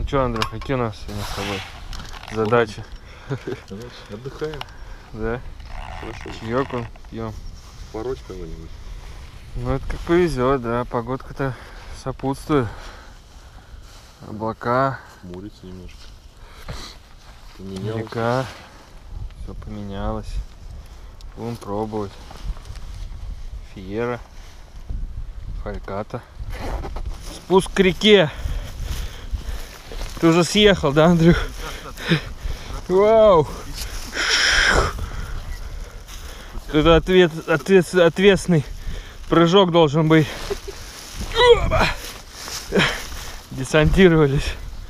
Ну что, Андрюх, какие у нас сегодня с тобой задачи? Отдыхаем. Да? Хорошо. Чаек он пьем. Пороть кого-нибудь. Ну это как повезет, да. Погодка-то сопутствует. Облака, Хмурится немножко. Поменялось. река. Все поменялось. Будем пробовать. Фиера. Фальката. Спуск к реке. Ты уже съехал, да, Андрюх? Вау! Это ответственный прыжок должен быть. Десантировались.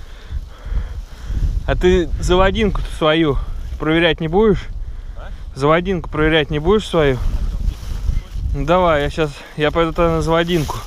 А ты заводинку свою проверять не будешь? Заводинку проверять не будешь свою? Ну, давай, я пойду тогда на заводинку.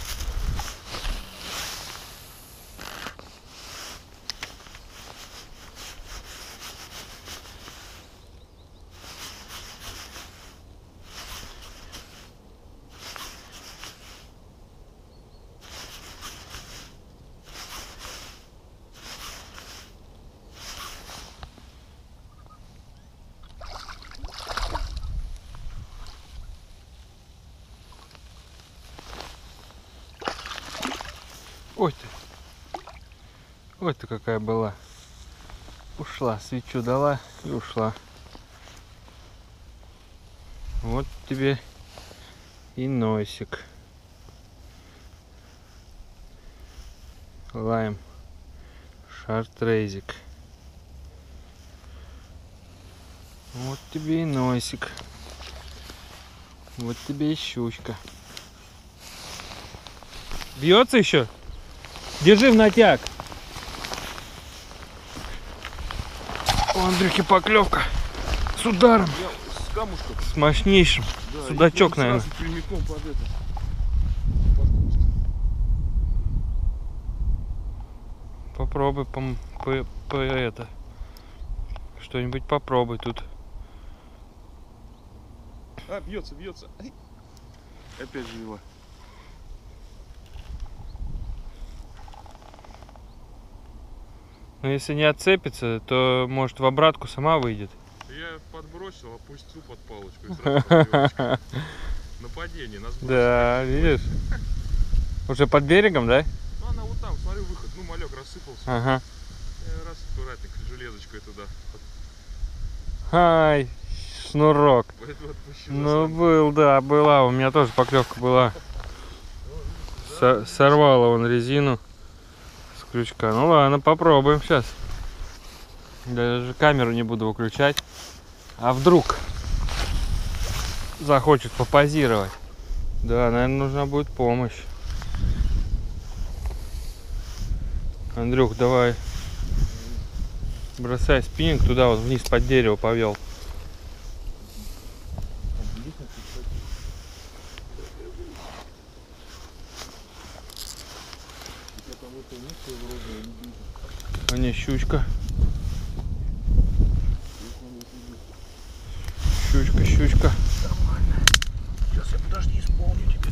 Ой ты. Ой ты какая была. Ушла, свечу дала и ушла. Вот тебе и носик. Лайм. Шартрейзик. Вот тебе и носик. Вот тебе и щучка. Бьется еще? Держи в натяг. У Андрюхи поклевка. С ударом. С камушком. С мощнейшим. Да, Судачок, наверное. Прямиком под это. Попробуй это. Что-нибудь попробуй тут. А, бьется. Опять жила. Но если не отцепится, то может в обратку сама выйдет. Я подбросил, опустил под палочку и сразу поклевочка. Нападение, нас бросили. Да, видишь? Уже под берегом, да? Ну она вот там, смотрю, выход. Ну малек рассыпался. Ага. Я раз аккуратненько железочкой туда. Ай, шнурок. Поэтому отпущу. Ну был, да, была. У меня тоже поклевка была. Сорвала он резину с крючка. Ну ладно, попробуем сейчас. Даже камеру не буду выключать. А вдруг захочет попозировать? Да, наверное, нужна будет помощь. Андрюх, давай. Бросай спиннинг туда, вот вниз под дерево повел. А не, щучка. Щучка. Нормально. Сейчас я подожди, исполню тебе.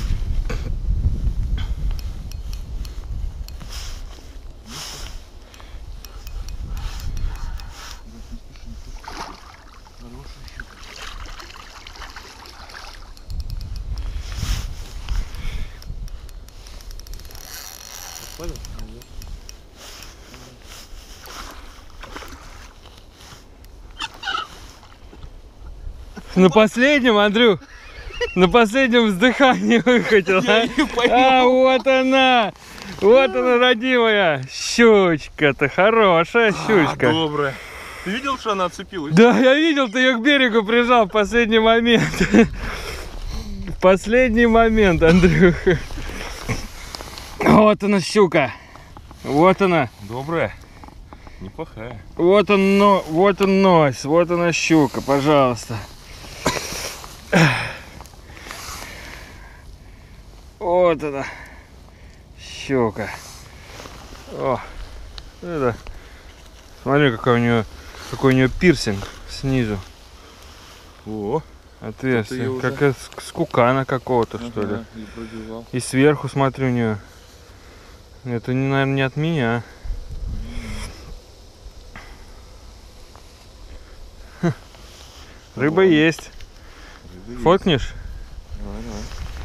На последнем, Андрюх, на последнем вздыхании выхватил. А вот она, родимая щучка-то, хорошая щучка. Добрая. Ты видел, что она отцепилась? Да, я видел, ты ее к берегу прижал в последний момент. В последний момент, Андрюха. Вот она щука. Вот она. Добрая. Неплохая. Вот он нос, вот она щука, пожалуйста. Вот она щука. О, это. Смотри, какой у нее пирсинг снизу. О, отверстие, как из скукана какого-то, что ли. И сверху смотрю у нее. Это, наверное, не от меня. Рыба есть. Фоткнешь? Давай, давай.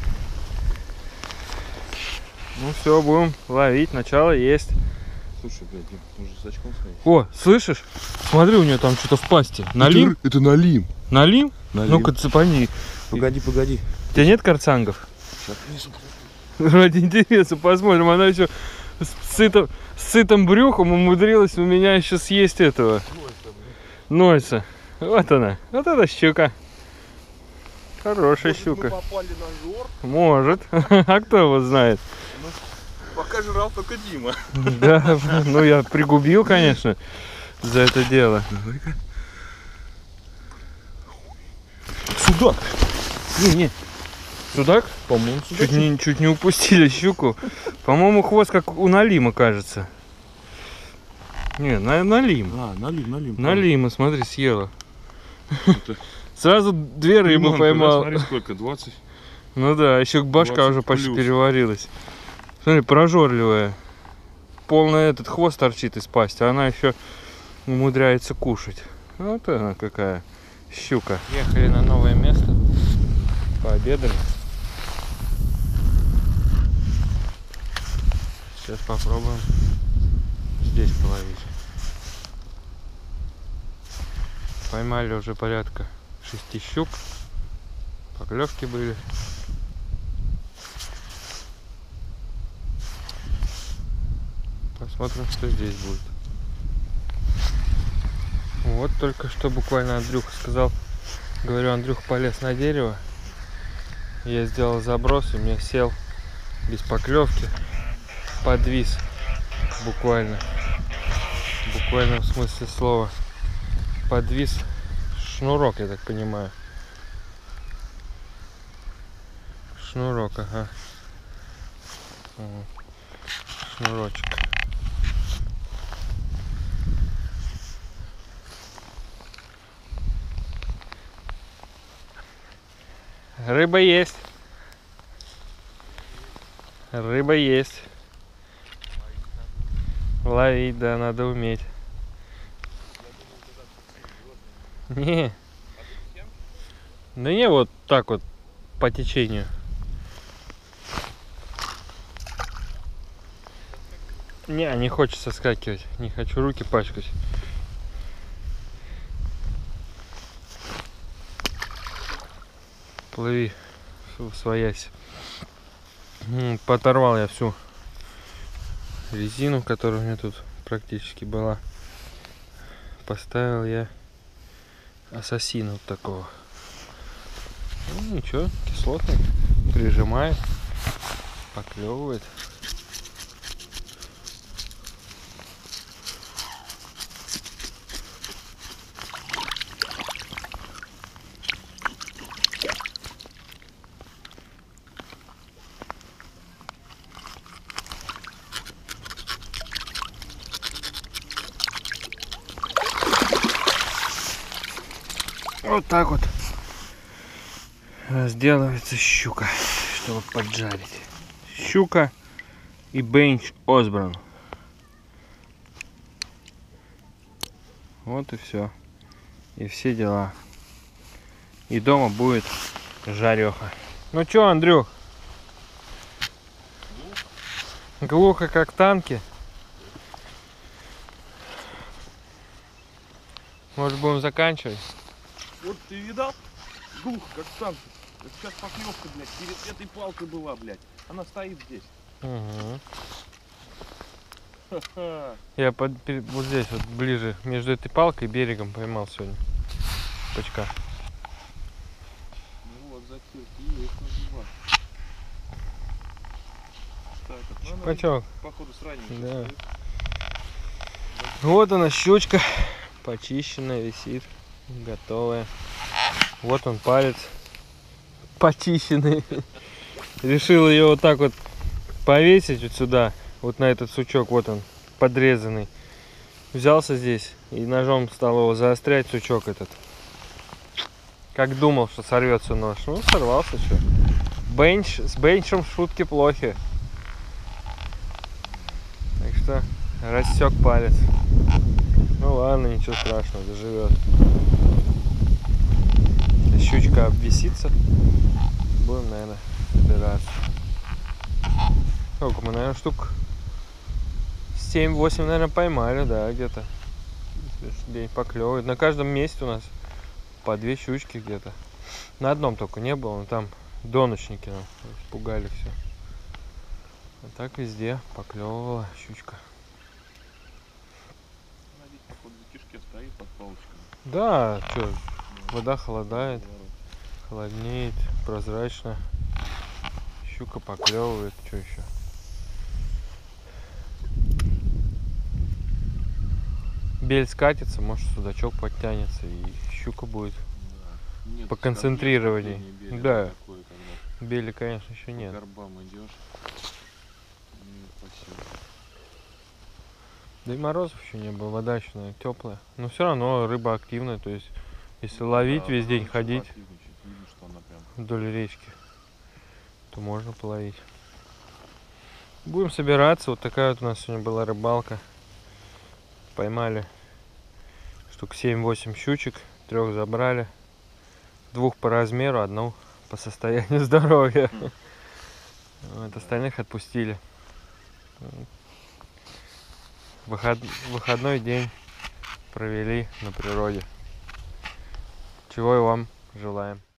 Ну все, будем ловить. Начало есть. Слушай, блядь, нужно с очком сходить. О, слышишь? Смотри, у нее там что-то в пасти. Налим? Это налим. Налим? Налим. Ну-ка, цепани. Погоди, погоди. У тебя нет карцангов? Сейчас внизу. Ради интереса посмотрим. Она еще с сытым брюхом умудрилась у меня еще съесть этого. Нойса. Вот она. Вот эта щука. Хорошая щука. Мы попали на жор. Может. А кто его знает? Пока жрал только Дима. Да, ну я пригубил, конечно, за это дело. Давай-ка. Судак. Не. Судак? По-моему, судак. Чуть не упустили щуку. По-моему, хвост как у налима, кажется. Не, налим. А, налим. Налима, смотри, съела. Это... Сразу две рыбы Приманка, поймал. да, смотри, сколько, 20. Ну да, еще башка уже почти плюс. переварилась. Смотри, прожорливая. Полный этот хвост торчит из пасти, а она еще умудряется кушать. Вот она какая щука. Ехали на новое место. Пообедали. Сейчас попробуем здесь половить. Поймали уже порядка 6 щук. Поклевки были. Посмотрим, что здесь будет. Вот только что буквально Андрюха сказал. Говорю, Андрюха полез на дерево. Я сделал заброс, и мне сел без поклевки. Подвис. Буквально. Буквально в смысле слова. Подвис шнурок, я так понимаю. Шнурок, ага. Шнурочек. Рыба есть. Рыба есть. Ловить, да, надо уметь. Не. Да не, вот так вот по течению. Не хочется скакивать. Не хочу руки пачкать. Плыви, своясь. Поторвал я всю резину, которая у меня тут практически была. Поставил я ассасина вот такого. Ну ничего, кислотный. Прижимает, поклевывает. Вот так вот разделывается щука, чтобы поджарить. Щука и Бенч Осборн. Вот и все. И все дела. И дома будет жареха. Ну чё, Андрюх? Глухо как танки. Может, будем заканчивать? Вот ты видал? Глухо, как танк. Это сейчас поклевка, блядь, перед этой палкой была, блядь. Она стоит здесь. Угу. Я вот здесь вот ближе между этой палкой и берегом поймал сегодня пучка. Ну вот, закирки есть, называть. Пачок. Походу с ранней. Да. Вот она, щучка. Почищенная, висит. Готовая. Вот он, палец. Почищенный. Решил ее вот так вот повесить вот сюда. Вот на этот сучок. Вот он, подрезанный. Взялся здесь и ножом стал его заострять, сучок этот. Как думал, что сорвется нож. Ну, сорвался, что. С бенчем шутки плохи. Так что рассек палец. Ну ладно, ничего страшного, заживет. щучка обвисится, будем, наверное, собираться. Сколько мы, наверное, штук 7-8, наверное, поймали, да, где-то. День поклевывает. На каждом месте у нас по 2 щучки где-то. На одном только не было, но там доночники нам испугали все. А так везде поклевывала щучка. Она здесь, походу, в кишке стоит под палочками. Да, что, вода холодает, холоднеет, прозрачно. Щука поклевывает, что еще. Бель скатится, может судачок подтянется и щука будет. Да. Нет, По концентрированию. Бели, Да. такое, Бели, конечно, еще по нет. горбам идешь. Спасибо. Да и морозов еще не было, вода еще, наверное, теплая. Но все равно рыба активная, то есть если ловить весь день, ходить Видно, что она прям... вдоль речки, то можно половить. Будем собираться, вот такая вот у нас сегодня была рыбалка. Поймали штук 7-8 щучек, 3 забрали, 2 по размеру, 1 по состоянию здоровья. Вот, остальных отпустили. Выходной день провели на природе. Чего и вам желаем.